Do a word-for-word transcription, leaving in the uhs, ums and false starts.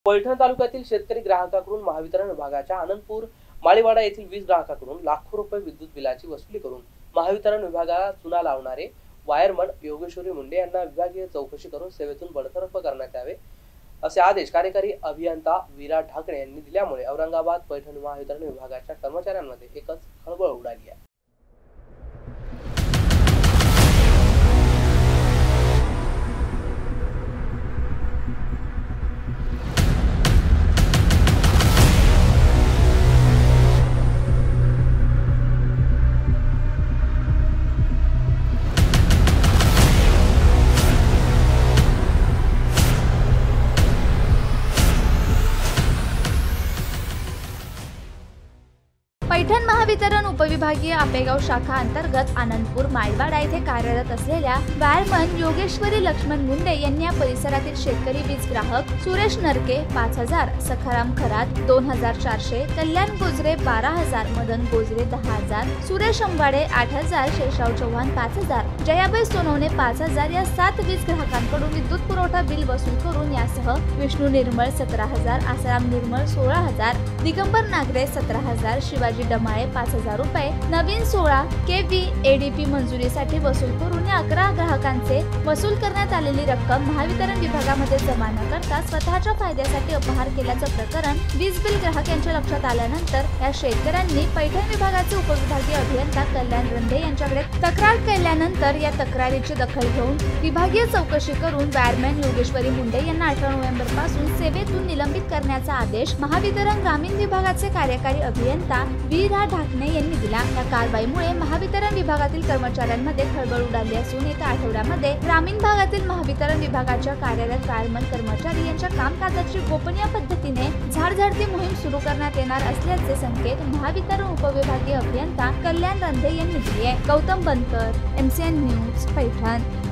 पैठण तालुक्यातील शेतकरी ग्राहकाकडून महावितरण विभागाच्या आनंदपूर माळीवाडा येथील वीज ग्राहकाकडून लाखो रुपये विद्युत बिलाची वसुली करून महावितरण विभागाला चुना लावणारे वायरमन योगेश्वरी मुंडे यांना विभागीय चौकशी करून सेवेतून बडतर्फ करण्यात यावे असे आदेश कार्यकारी अभियंता विराट ढाकणे यांनी दिल्यामुळे औरंगाबाद पैठण महावितरण विभागाच्या कर्मचाऱ्यांमध्ये एकच खळबळ उडाली आहे। पैठण महावितरण उपविभागीय आपेगाव शाखा अंतर्गत आनंदपूर माळीवाडा येथे कार्यरत असलेल्या वायरमन योगेश्वरी लक्ष्मण मुंडे यांनी या परिसरातील शेतकरी वीज ग्राहक सुरेश नरके पाच हजार, सखाराम खरात दोन हजार चारशे, कल्याण गोजरे बारा हजार, मदन गोजरे दहा हजार, सुरेश अंबाडे आठ हजार, शेषाव चव्हाण पाच हजार, जयाबाई सोनवणे पाच हजार या सात वीज ग्राहकांकडून विद्युत पुरवठा बिल वसूल करून यासह विष्णू निर्मळ सतरा हजार, आसाराम निर्मळ सोळा हजार, दिगंबर नागरे सतरा हजार, शिवाजी डमाळे पाच हजार रुपये नवीन सोळा के व्ही एडीपी मंजुरीसाठी वसूल करून या अकरा ग्राहकांचे वसूल करण्यात आलेली रक्कम महावितरण विभागामध्ये जमा न करता स्वतःच्या फायद्यासाठी अपहार केल्याचं प्रकरण वीज बिल ग्राहक यांच्या लक्षात आल्यानंतर या शेतकऱ्यांनी पैठण विभागाचे उपविभागीय अभियंता कल्याण रंधे यांच्याकडे तक्रार केल्यानंतर या तक्रारीची दखल घेऊन विभागीय चौकशी करून वायरमॅन योगेश्वरी मुंडे यांना अठरा नोव्हेंबर पासून सेवेतून निलंबित करण्याचा आदेश महावितरण ग्रामीण विभागाचे कार्यकारी अभियंता विराट ढाकणे यांनी दिला। या कारवाईमुळे महावितरण विभागातील कर्मचाऱ्यांमध्ये खळबळ उडाली असून येत्या आठवड्यामध्ये ग्रामीण भागातील महावितरण विभागाच्या कार्यरत वायरमन कर्मचारी यांच्या कामकाजाची गोपनीय पद्धतीने झाडझाडती मोहीम सुरू करण्यात येणार असल्याचे संकेत महावितरण उपविभागीय अभियंता कल्याण रंधे यांनी दिले। Gautam Bankar, MCN news, Paithan.